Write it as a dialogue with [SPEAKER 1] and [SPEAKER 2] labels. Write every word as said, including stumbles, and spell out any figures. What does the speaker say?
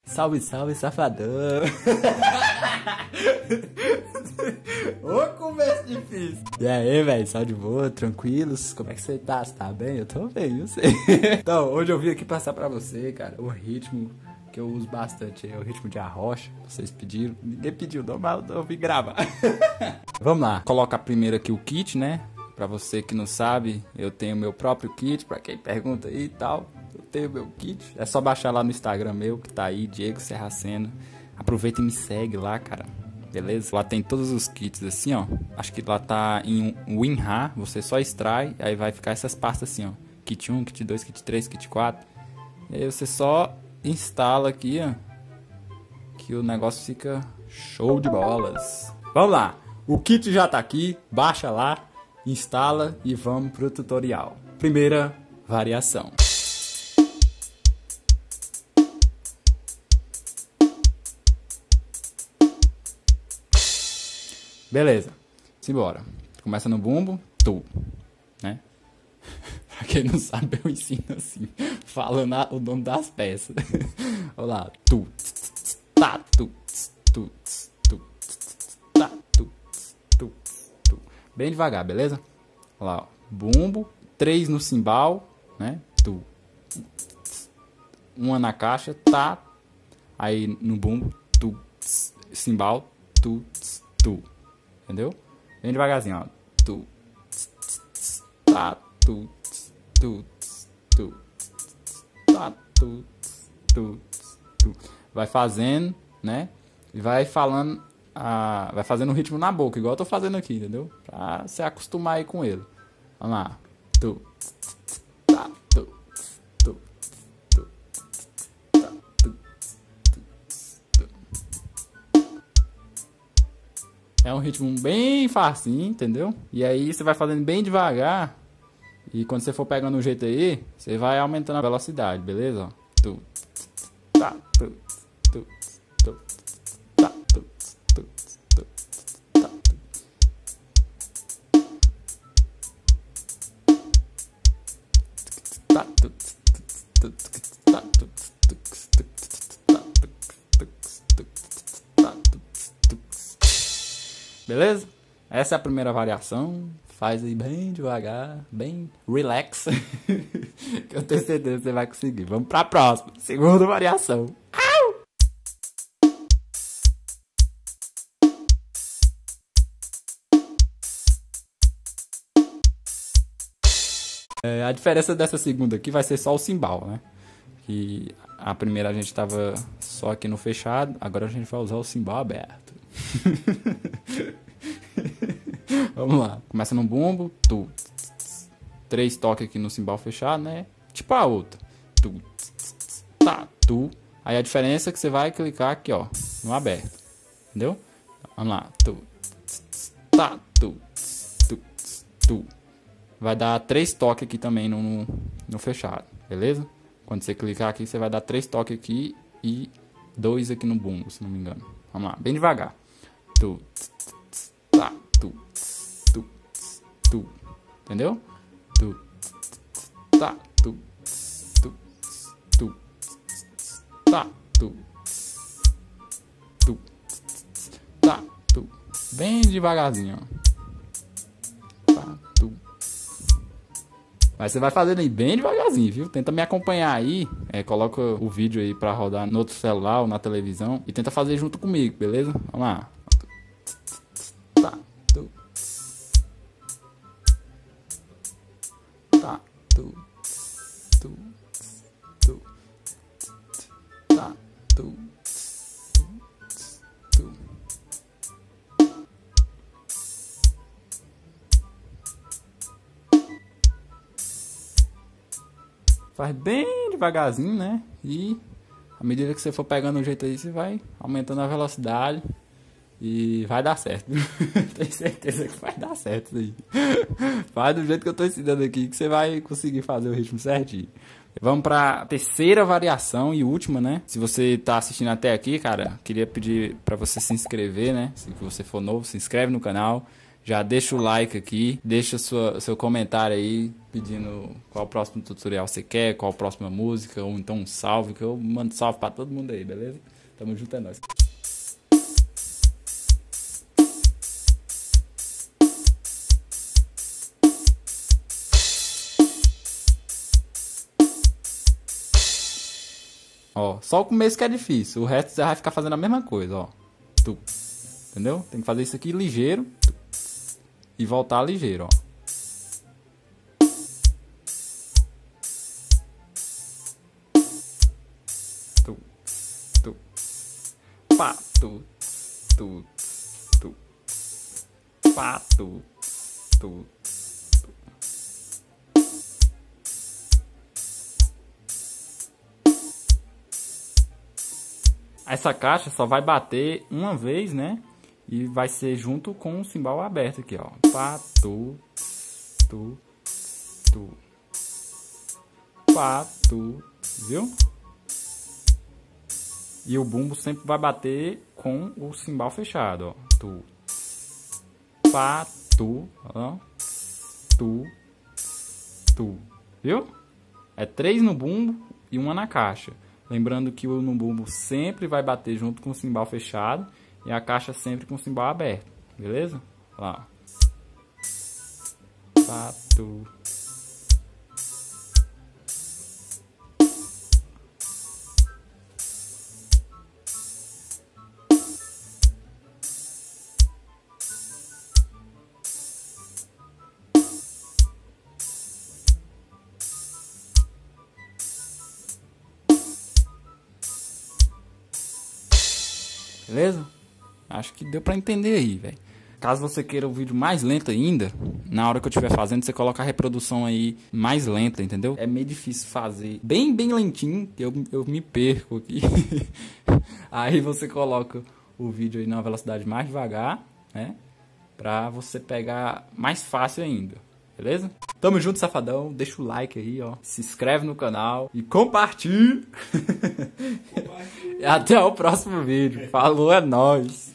[SPEAKER 1] Salve, salve, safadão. Ô, conversa difícil. E aí, velho, só de boa, tranquilos? Como é que você tá? Você tá bem? Eu tô bem, eu sei. Então, hoje eu vim aqui passar pra você, cara, o ritmo que eu uso bastante, é o ritmo de arrocha. Vocês pediram, ninguém pediu, não, mas eu vim gravar. Vamos lá, coloca primeiro aqui o kit, né? Pra você que não sabe, eu tenho meu próprio kit, pra quem pergunta aí e tal. Eu tenho meu kit, é só baixar lá no Instagram meu, que tá aí, Diego Serraceno. Aproveita e me segue lá, cara, beleza? Lá tem todos os kits assim, ó. Acho que lá tá em WinRAR, você só extrai, aí vai ficar essas pastas assim, ó. Kit um, kit dois, kit três, kit quatro. E aí você só instala aqui, ó, que o negócio fica show de bolas. Vamos lá, o kit já tá aqui, baixa lá, instala e vamos pro tutorial. Primeira variação. Beleza, simbora. Começa no bumbo, tu, né? Pra quem não sabe, eu ensino assim, falando o nome das peças. Olha lá, tu, tá, tu, tu, tu, tá, tu, tu, tu. Bem devagar, beleza? Olha lá, ó. Bumbo, três no cimbal, né? Tu, uma na caixa, tá. Aí no bumbo, tu, cimbal, tu, tu. Entendeu? Bem devagarzinho, ó. Tu, tá, tu, tu, tu, tá, tu, tu, tu. Vai fazendo, né? E vai falando, a, vai fazendo o ritmo na boca, igual eu tô fazendo aqui, entendeu? Pra se acostumar aí com ele. Vamos lá. Tu, tá, tu, tu, tu, tá, tu, tu. É um ritmo bem facinho, entendeu? E aí você vai fazendo bem devagar. E quando você for pegando o jeito aí, você vai aumentando a velocidade, beleza? Tu, tá, tu, tu, tu, tá, tu, tu, tu, tá, tu. Tá, tu, tu, tá, tu, beleza? Essa é a primeira variação. Faz aí bem devagar, bem relax. Que eu tenho certeza que você vai conseguir. Vamos pra próxima. Segunda variação. Au! É, a diferença dessa segunda aqui vai ser só o cimbal, né? Que a primeira a gente tava só aqui no fechado. Agora a gente vai usar o cimbal aberto. Vamos lá, começa no bumbo, tu, três toques aqui no cimbal fechado, né? Tipo a outra, tu, tá, tu. Aí a diferença é que você vai clicar aqui, ó, no aberto, entendeu? Vamos lá, tu, tá, tu, tu, tu. Vai dar três toques aqui também no, no, no fechado, beleza? Quando você clicar aqui, você vai dar três toques aqui e dois aqui no bumbo, se não me engano. Vamos lá, bem devagar. Tu, tá, tu, tu, tu, entendeu? Tu, tá, tu, tu, tu, tá, tu, tu, tá, tu, bem devagarzinho, ó. Tá, tu. Mas você vai fazendo aí bem devagarzinho, viu? Tenta me acompanhar aí, é, coloca o vídeo aí pra rodar no outro celular ou na televisão e tenta fazer junto comigo, beleza? Vamos lá. Tá, tu. Tá, tu. Tu. Tu. Tá, tu. Tu. Tu. Faz bem devagarzinho, né? E à medida que você for pegando o jeito aí, você vai aumentando a velocidade. E vai dar certo. Tenho certeza que vai dar certo isso aí. Faz do jeito que eu tô ensinando aqui, que você vai conseguir fazer o ritmo certinho. Vamos pra terceira variação e última, né? Se você tá assistindo até aqui, cara, queria pedir pra você se inscrever, né? Se você for novo, se inscreve no canal. Já deixa o like aqui, deixa sua, seu comentário aí, pedindo qual o próximo tutorial você quer, qual a próxima música, ou então um salve, que eu mando salve pra todo mundo aí, beleza? Tamo junto, é nóis. Ó, só o começo que é difícil, o resto você vai ficar fazendo a mesma coisa, ó. Tu, entendeu? Tem que fazer isso aqui ligeiro tu, e voltar ligeiro, ó. Tu, tu, pá, tu, tu, tu, pá, tu, tu. Essa caixa só vai bater uma vez, né? E vai ser junto com o cimbal aberto aqui, ó. Pá, tu, tu, tu. Pá, tu, viu? E o bumbo sempre vai bater com o cimbal fechado, ó. Tu, pá, tu, ó. Tu, tu, viu? É três no bumbo e uma na caixa. Lembrando que o no bumbo sempre vai bater junto com o cimbal fechado e a caixa sempre com o cimbal aberto, beleza? Lá. Pato. Beleza? Acho que deu pra entender aí, velho. Caso você queira o vídeo mais lento ainda, na hora que eu estiver fazendo, você coloca a reprodução aí mais lenta, entendeu? É meio difícil fazer bem, bem lentinho, que eu, eu me perco aqui. Aí você coloca o vídeo aí numa velocidade mais devagar, né? Pra você pegar mais fácil ainda, beleza? Tamo junto, safadão. Deixa o like aí, ó. Se inscreve no canal e compartilha. E até o próximo vídeo. Falou, é nóis.